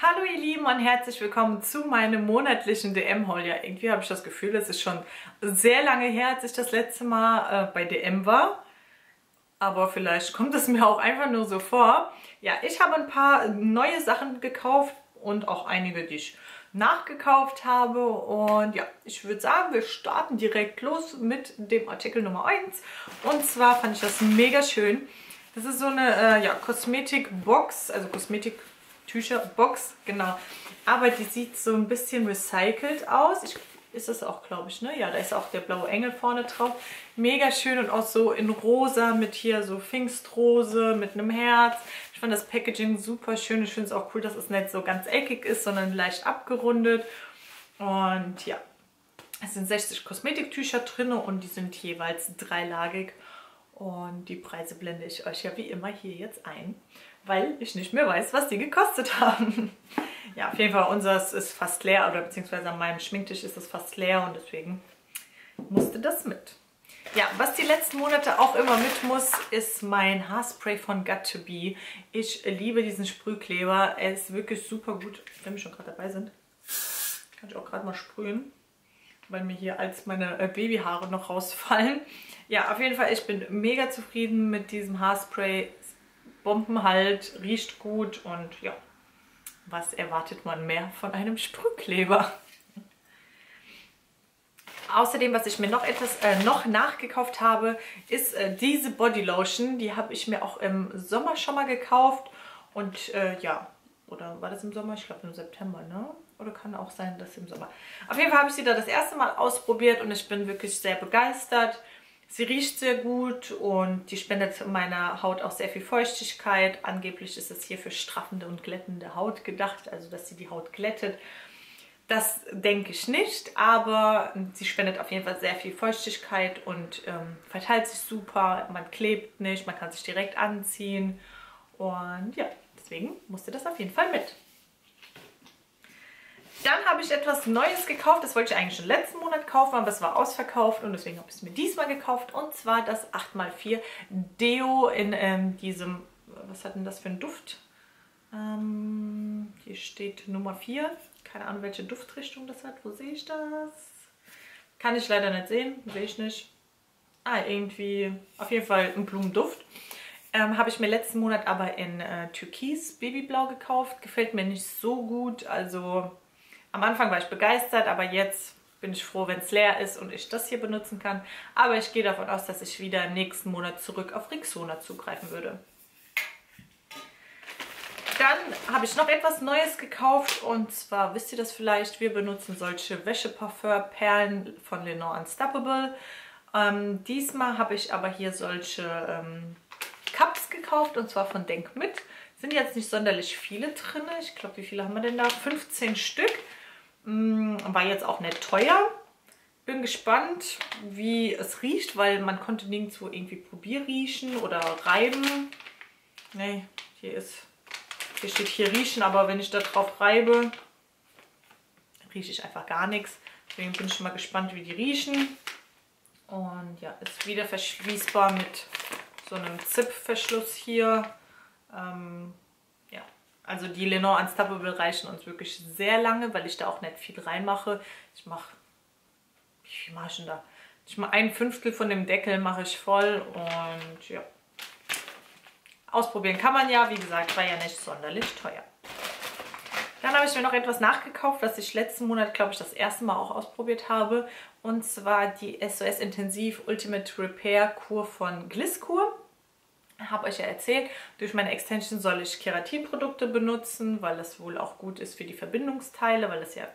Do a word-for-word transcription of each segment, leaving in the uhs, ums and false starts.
Hallo ihr Lieben und herzlich willkommen zu meinem monatlichen D M-Haul. Ja, irgendwie habe ich das Gefühl, es ist schon sehr lange her, als ich das letzte Mal äh, bei D M war. Aber vielleicht kommt es mir auch einfach nur so vor. Ja, ich habe ein paar neue Sachen gekauft und auch einige, die ich nachgekauft habe. Und ja, ich würde sagen, wir starten direkt los mit dem Artikel Nummer eins. Und zwar fand ich das mega schön. Das ist so eine äh, ja, Kosmetikbox, also Kosmetiktücherbox, genau. Aber die sieht so ein bisschen recycelt aus. Ich, ist das auch, glaube ich, ne? Ja, da ist auch der blaue Engel vorne drauf. Mega schön und auch so in rosa mit hier so Pfingstrose mit einem Herz. Ich fand das Packaging super schön. Ich finde es auch cool, dass es nicht so ganz eckig ist, sondern leicht abgerundet. Und ja, es sind sechzig Kosmetiktücher drin und die sind jeweils dreilagig. Und die Preise blende ich euch ja wie immer hier jetzt ein, weil ich nicht mehr weiß, was die gekostet haben. Ja, auf jeden Fall, unseres ist fast leer, oder beziehungsweise an meinem Schminktisch ist es fast leer und deswegen musste das mit. Ja, was die letzten Monate auch immer mit muss, ist mein Haarspray von Got to Be. Ich liebe diesen Sprühkleber. Er ist wirklich super gut. Wenn wir schon gerade dabei sind, kann ich auch gerade mal sprühen, weil mir hier als meine Babyhaare noch rausfallen. Ja, auf jeden Fall, ich bin mega zufrieden mit diesem Haarspray. Bombenhalt, riecht gut und ja, was erwartet man mehr von einem Sprühkleber? Außerdem, was ich mir noch etwas äh, noch nachgekauft habe, ist äh, diese Bodylotion. Die habe ich mir auch im Sommer schon mal gekauft. Und äh, ja, oder war das im Sommer? Ich glaube im September, ne? Oder kann auch sein, dass im Sommer. Auf jeden Fall habe ich sie da das erste Mal ausprobiert und ich bin wirklich sehr begeistert. Sie riecht sehr gut und die spendet meiner Haut auch sehr viel Feuchtigkeit. Angeblich ist es hier für straffende und glättende Haut gedacht, also dass sie die Haut glättet. Das denke ich nicht, aber sie spendet auf jeden Fall sehr viel Feuchtigkeit und ähm, verteilt sich super. Man klebt nicht, man kann sich direkt anziehen und ja, deswegen musste das auf jeden Fall mit. Dann habe ich etwas Neues gekauft, das wollte ich eigentlich schon letzten Monat kaufen, aber es war ausverkauft und deswegen habe ich es mir diesmal gekauft. Und zwar das acht mal vier Deo in ähm, diesem, was hat denn das für ein Duft? Ähm, hier steht Nummer vier, keine Ahnung welche Duftrichtung das hat, wo sehe ich das? Kann ich leider nicht sehen, sehe ich nicht. Ah, irgendwie, auf jeden Fall ein Blumenduft. Ähm, habe ich mir letzten Monat aber in äh, Türkis Babyblau gekauft, gefällt mir nicht so gut, also... Am Anfang war ich begeistert, aber jetzt bin ich froh, wenn es leer ist und ich das hier benutzen kann. Aber ich gehe davon aus, dass ich wieder nächsten Monat zurück auf Rexona zugreifen würde. Dann habe ich noch etwas Neues gekauft und zwar, wisst ihr das vielleicht, wir benutzen solche Wäscheparfum-Perlen von Lenor Unstoppable. Ähm, diesmal habe ich aber hier solche ähm, Cups gekauft und zwar von Denk mit. Sind jetzt nicht sonderlich viele drin. Ich glaube, wie viele haben wir denn da? fünfzehn Stück. War jetzt auch nicht teuer. Bin gespannt, wie es riecht, weil man konnte nirgendwo irgendwie probierriechen oder reiben. Ne, hier ist, hier steht hier riechen, aber wenn ich da drauf reibe, rieche ich einfach gar nichts. Deswegen bin ich schon mal gespannt, wie die riechen. Und ja, ist wieder verschließbar mit so einem Zip-Verschluss hier. Ähm, ja. Also die Lenor Unstoppable reichen uns wirklich sehr lange, weil ich da auch nicht viel reinmache. Ich mache, wie viel mache ich denn da? Ich mache ein Fünftel von dem Deckel mache ich voll und ja. Ausprobieren kann man ja, wie gesagt, war ja nicht sonderlich teuer. Dann habe ich mir noch etwas nachgekauft, was ich letzten Monat, glaube ich, das erste Mal auch ausprobiert habe. Und zwar die S O S Intensiv Ultimate Repair Kur von Glisskur. Habe euch ja erzählt, durch meine Extension soll ich Keratinprodukte benutzen, weil das wohl auch gut ist für die Verbindungsteile, weil das ja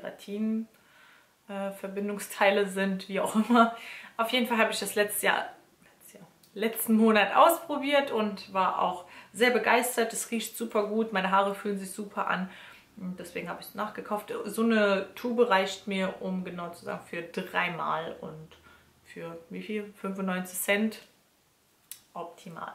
Keratin-Verbindungsteile äh, sind, wie auch immer. Auf jeden Fall habe ich das letztes Jahr, letztes Jahr, letzten Monat ausprobiert und war auch sehr begeistert. Es riecht super gut, meine Haare fühlen sich super an. Und deswegen habe ich es nachgekauft. So eine Tube reicht mir, um genau zu sagen, für dreimal und für wie viel? fünfundneunzig Cent. Optimal.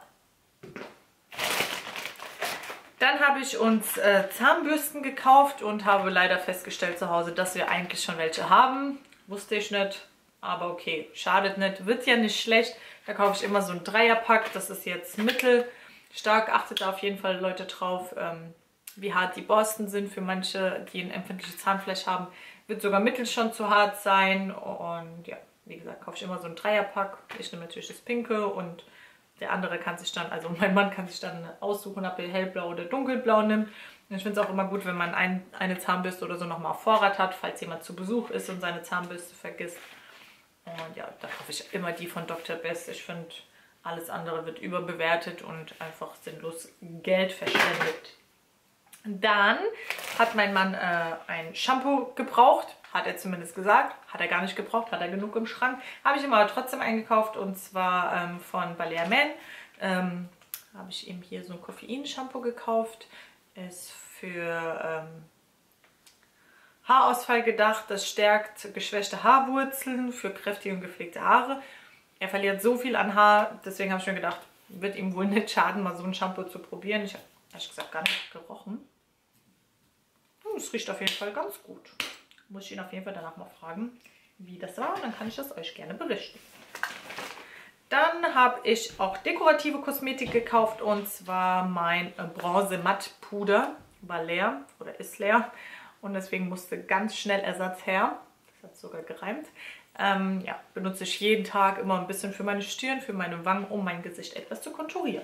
Dann habe ich uns äh, Zahnbürsten gekauft und habe leider festgestellt zu Hause, dass wir eigentlich schon welche haben. Wusste ich nicht, aber okay, schadet nicht, wird ja nicht schlecht. Da kaufe ich immer so ein Dreierpack, das ist jetzt mittelstark. Achtet da auf jeden Fall Leute drauf, ähm, wie hart die Borsten sind. Für manche, die ein empfindliches Zahnfleisch haben, wird sogar mittel schon zu hart sein. Und ja, wie gesagt, kaufe ich immer so einen Dreierpack. Ich nehme natürlich das Pinke und der andere kann sich dann, also mein Mann kann sich dann aussuchen, ob er hellblau oder dunkelblau nimmt. Und ich finde es auch immer gut, wenn man ein, eine Zahnbürste oder so nochmal auf Vorrat hat, falls jemand zu Besuch ist und seine Zahnbürste vergisst. Und ja, da kaufe ich immer die von Doktor Best. Ich finde, alles andere wird überbewertet und einfach sinnlos Geld verschwendet. Dann hat mein Mann äh, ein Shampoo gebraucht. Hat er zumindest gesagt. Hat er gar nicht gebraucht, hat er genug im Schrank. Habe ich ihm aber trotzdem eingekauft und zwar ähm, von Balea Man. Ähm, habe ich ihm hier so ein Koffein-Shampoo gekauft. Ist für ähm, Haarausfall gedacht. Das stärkt geschwächte Haarwurzeln für kräftige und gepflegte Haare. Er verliert so viel an Haar, deswegen habe ich mir gedacht, wird ihm wohl nicht schaden, mal so ein Shampoo zu probieren. Ich habe ehrlich gesagt gar nicht gerochen. Es riecht auf jeden Fall ganz gut. Muss ich ihn auf jeden Fall danach mal fragen, wie das war. Und dann kann ich das euch gerne berichten. Dann habe ich auch dekorative Kosmetik gekauft. Und zwar mein Bronze Matt Puder. War leer oder ist leer. Und deswegen musste ganz schnell Ersatz her. Das hat sogar gereimt. Ähm, ja, benutze ich jeden Tag immer ein bisschen für meine Stirn, für meine Wangen, um mein Gesicht etwas zu konturieren.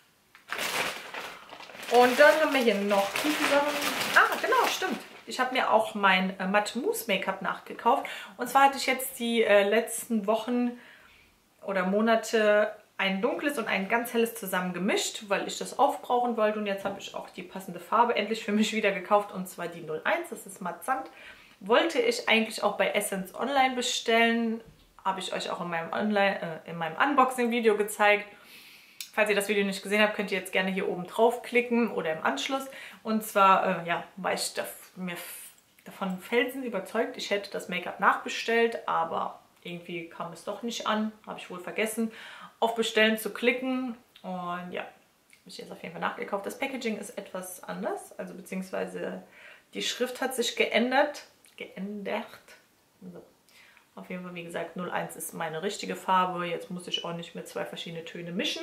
Und dann haben wir hier noch gute Sachen. Ah, genau, stimmt. Ich habe mir auch mein äh, Matte Mousse Make-up nachgekauft. Und zwar hatte ich jetzt die äh, letzten Wochen oder Monate ein dunkles und ein ganz helles zusammen gemischt, weil ich das aufbrauchen wollte. Und jetzt habe ich auch die passende Farbe endlich für mich wieder gekauft. Und zwar die null eins, das ist Matt Sand. Wollte ich eigentlich auch bei Essence Online bestellen. Habe ich euch auch in meinem, Online, äh, in meinem Unboxing-Video gezeigt. Falls ihr das Video nicht gesehen habt, könnt ihr jetzt gerne hier oben draufklicken oder im Anschluss. Und zwar, äh, ja, war ich da, mir davon felsen überzeugt, ich hätte das Make-up nachbestellt, aber irgendwie kam es doch nicht an. Habe ich wohl vergessen, auf Bestellen zu klicken. Und ja, habe ich jetzt auf jeden Fall nachgekauft. Das Packaging ist etwas anders, also beziehungsweise die Schrift hat sich geändert. Geändert. So. Auf jeden Fall, wie gesagt, null eins ist meine richtige Farbe. Jetzt muss ich auch nicht mehr zwei verschiedene Töne mischen.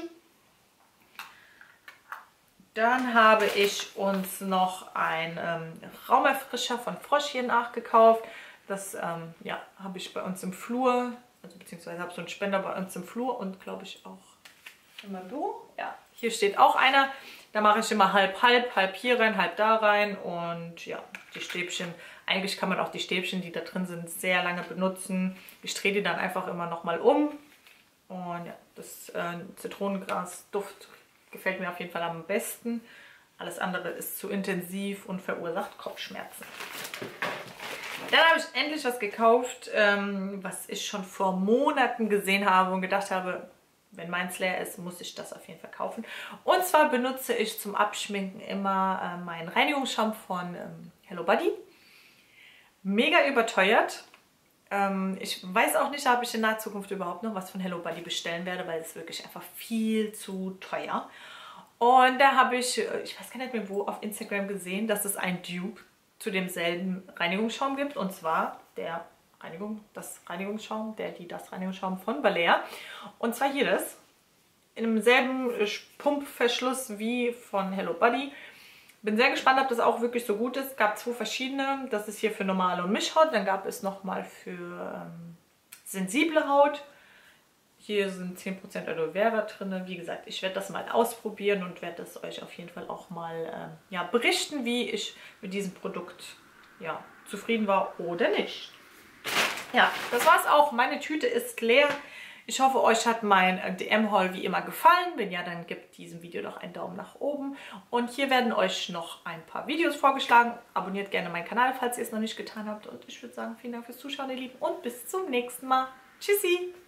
Dann habe ich uns noch ein ähm, Raumerfrischer von Frosch hier nachgekauft. Das ähm, ja, habe ich bei uns im Flur, also beziehungsweise habe so einen Spender bei uns im Flur und glaube ich auch in meinem Büro. Ja, hier steht auch einer. Da mache ich immer halb, halb, halb hier rein, halb da rein und ja, die Stäbchen. Eigentlich kann man auch die Stäbchen, die da drin sind, sehr lange benutzen. Ich drehe die dann einfach immer nochmal um. Und ja, das äh, Zitronengrasduft gefällt mir auf jeden Fall am besten. Alles andere ist zu intensiv und verursacht Kopfschmerzen. Dann habe ich endlich was gekauft, ähm, was ich schon vor Monaten gesehen habe und gedacht habe, wenn meins leer ist, muss ich das auf jeden Fall kaufen. Und zwar benutze ich zum Abschminken immer äh, meinen Reinigungsschaum von ähm, Hello Body. Mega überteuert. Ähm, ich weiß auch nicht, ob ich in naher Zukunft überhaupt noch was von Hello Body bestellen werde, weil es wirklich einfach viel zu teuer. Und da habe ich, ich weiß gar nicht mehr wo, auf Instagram gesehen, dass es ein Dupe zu demselben Reinigungsschaum gibt. Und zwar der Reinigung, das Reinigungsschaum, der, die, das Reinigungsschaum von Balea. Und zwar hier das. In demselben Pumpverschluss wie von Hello Body. Bin sehr gespannt, ob das auch wirklich so gut ist. Es gab zwei verschiedene. Das ist hier für normale und Mischhaut. Dann gab es nochmal für ähm, sensible Haut. Hier sind zehn Prozent Aloe Vera drin. Wie gesagt, ich werde das mal ausprobieren und werde das euch auf jeden Fall auch mal ähm, ja, berichten, wie ich mit diesem Produkt ja, zufrieden war oder nicht. Ja, das war's auch. Meine Tüte ist leer. Ich hoffe, euch hat mein D M-Haul wie immer gefallen. Wenn ja, dann gebt diesem Video doch einen Daumen nach oben. Und hier werden euch noch ein paar Videos vorgeschlagen. Abonniert gerne meinen Kanal, falls ihr es noch nicht getan habt. Und ich würde sagen, vielen Dank fürs Zuschauen, ihr Lieben. Und bis zum nächsten Mal. Tschüssi!